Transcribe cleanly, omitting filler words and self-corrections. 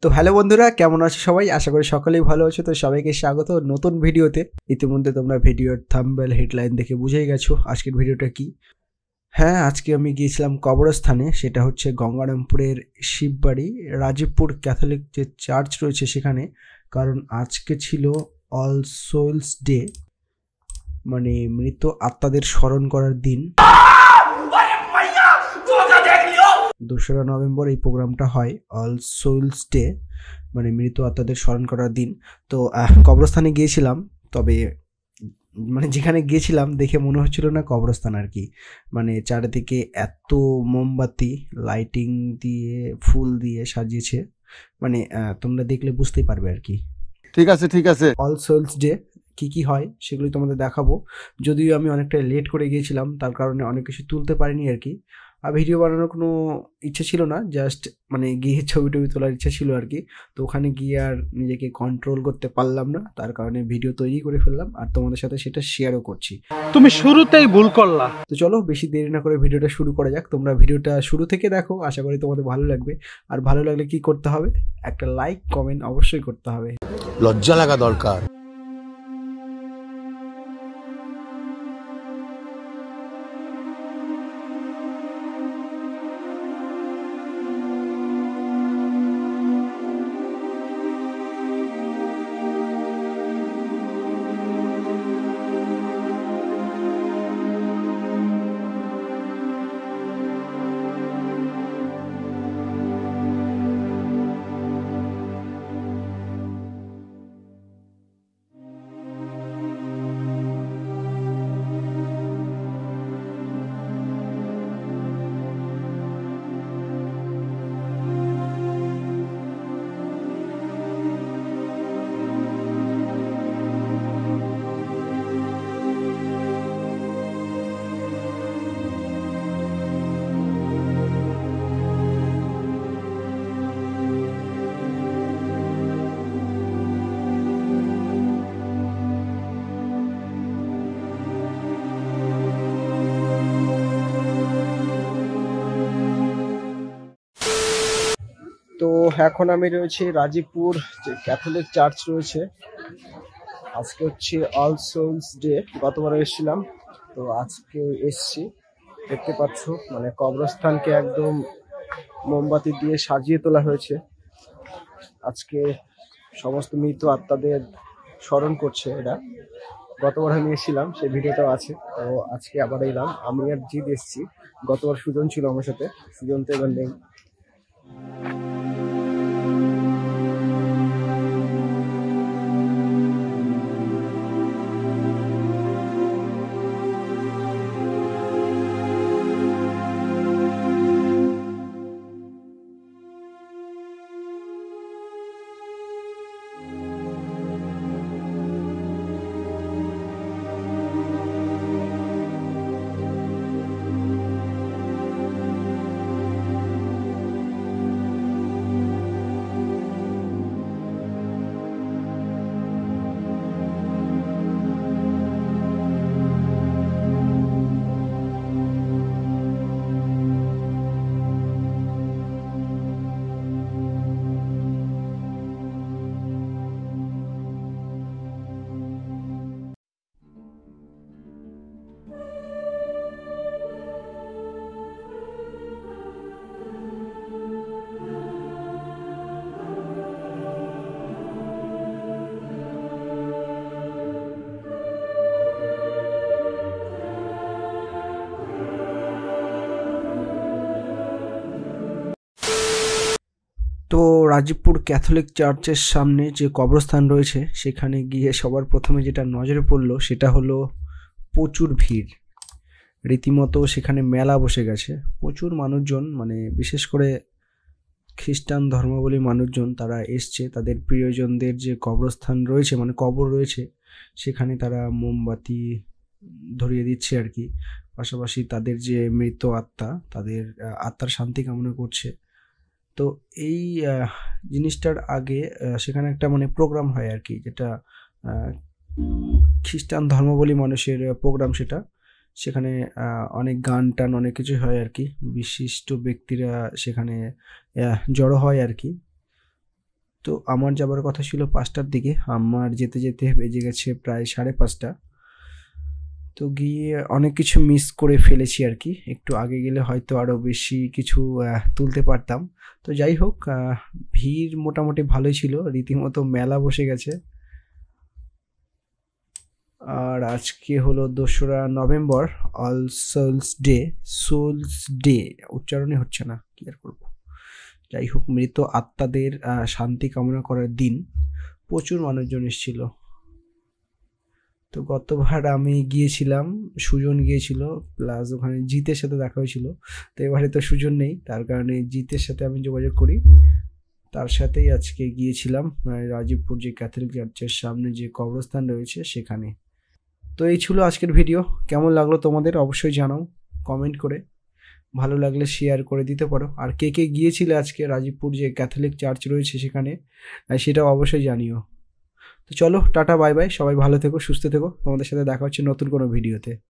তো হ্যালো বন্ধুরা, কেমন আছো সবাই? আশা করি সকলেই ভালো আছো। তো সবাইকে স্বাগত নতুন ভিডিওতে। ইতিমধ্যে তোমরা ভিডিওর থাম্বনেল হেডলাইন দেখে বুঝেই গেছো আজকের ভিডিওটা কি। হ্যাঁ, আজকে আমি গিয়েছিলাম কবরস্থানে, সেটা হচ্ছে গঙ্গারামপুরের শিববাড়ি রাজীবপুর ক্যাথলিক যে চার্চ রয়েছে সেখানে। কারণ আজকে ছিল অল সোলস ডে, মানে মৃত আত্মাদের স্মরণ করার দিন। 2রা নভেম্বর এই প্রোগ্রামটা হয়, অল সোলস ডে, মানে মৃত আত্মাদের স্মরণ করার দিন। তো কবরস্থানে গিয়েছিলাম, তবে মানে যেখানে গিয়েছিলাম দেখে মনে হচ্ছিল না কবরস্থান আর কি। মানে চারিদিকে এত মোমবাতি লাইটিং দিয়ে ফুল দিয়ে সাজিয়েছে, মানে তোমরা দেখলে বুঝতেই পারবে আর কি। ঠিক আছে ঠিক আছে। অল সোলস ডে কি কি হয় সেগুলি তোমাদের দেখাবো। যদিও আমি অনেকটা লেট করে গিয়েছিলাম, তার কারণে অনেক কিছু তুলতে পারিনি আর কি। আর ভিডিও বানানোর কোনো ইচ্ছে ছিল না, জাস্ট মানে গিয়ে ছবি টবি তোলার ইচ্ছা ছিল আর কি। তো ওখানে গিয়ে আর নিজেকে কন্ট্রোল করতে পারলাম না, তার কারণে ভিডিও তৈরি করে ফেললাম আর তোমাদের সাথে সেটা শেয়ারও করছি। তুমি শুরুতেই ভুল করলা। তো চলো বেশি দেরি না করে ভিডিওটা শুরু করা যাক। তোমরা ভিডিওটা শুরু থেকে দেখো, আশা করি তোমাদের ভালো লাগবে। আর ভালো লাগলে কি করতে হবে? একটা লাইক কমেন্ট অবশ্যই করতে হবে। লজ্জা লাগা দরকার। তো এখন আমি রয়েছি রাজীবপুর যে ক্যাথলিক চার্চ রয়েছে। আজকে হচ্ছে অল সোলস ডে, গতবার এসেছিলাম, তো আজকে এসছি। দেখতে পাচ্ছ মানে কবরস্থানকে একদম মোমবাতি দিয়ে সাজিয়ে তোলা হয়েছে। আজকে সমস্ত মৃত আত্মাদের স্মরণ করছে এরা। গতবার আমি এসেছিলাম, সেই ভিডিওটাও আছে। তো আজকে আবার এলাম, আমি আর জিৎ এসছি। গতবার সুজন ছিল আমার সাথে, সুজন তো এবার নেই। তো রাজীবপুর ক্যাথলিক চার্চের সামনে যে কবরস্থান রয়েছে সেখানে গিয়ে সবার প্রথমে যেটা নজরে পড়লো সেটা হলো প্রচুর ভিড়। রীতিমতো সেখানে মেলা বসে গেছে, প্রচুর মানুষজন, মানে বিশেষ করে খ্রিস্টান ধর্মাবলম্বী মানুষজন তারা এসছে। তাদের প্রিয়জনদের যে কবরস্থান রয়েছে, মানে কবর রয়েছে, সেখানে তারা মোমবাতি ধরিয়ে দিচ্ছে আর কি। পাশাপাশি তাদের যে মৃত আত্মা, তাদের আত্মার শান্তি কামনা করছে। তো এই জিনিসটার আগে সেখানে একটা মানে প্রোগ্রাম হয় আর কি, যেটা খ্রিস্টান ধর্মাবলম্বী মানুষের প্রোগ্রাম সেটা। সেখানে অনেক গান টান অনেক কিছু হয় আর কি, বিশিষ্ট ব্যক্তিরা সেখানে জড়ো হয় আর কি। তো আমার যাবার কথা ছিল 5টার দিকে, আমার যেতে যেতে বেজে গেছে প্রায় 5:30। তো গিয়ে অনেক কিছু মিস করে ফেলেছি আর কি, একটু আগে গেলে হয়তো আরও বেশি কিছু তুলতে পারতাম। তো যাই হোক, ভিড় মোটামুটি ভালোই ছিল, রীতিমতো মেলা বসে গেছে। আর আজকে হলো 2রা নভেম্বর, অল সোলস ডে, উচ্চারণই হচ্ছে না, কি আর করবো। যাই হোক, মৃত আত্মাদের শান্তি কামনা করার দিন। প্রচুর মানুষজন এসেছিল। তো গতবার আমি গিয়েছিলাম, সুজন গিয়েছিল, প্লাস ওখানে জিতের সাথে দেখা হয়েছিল। তো এবারে তো সুজন নেই, তার কারণে জিতের সাথে আমি যোগাযোগ করি, তার সাথেই আজকে গিয়েছিলাম রাজীবপুর যে ক্যাথলিক চার্চের সামনে যে কবরস্থান রয়েছে সেখানে। তো এই ছিল আজকের ভিডিও। কেমন লাগলো তোমাদের অবশ্যই জানাও কমেন্ট করে, ভালো লাগলে শেয়ার করে দিতে পারো। আর কে কে গিয়েছিলে আজকে রাজীবপুর যে ক্যাথলিক চার্চ রয়েছে সেখানে, সেটাও অবশ্যই জানিও। তো চলো, টাটা বাই বাই, সবাই ভালো থেকো, সুস্থ থেকো, তোমাদের সাথে দেখা হচ্ছে নতুন কোনো ভিডিওতে।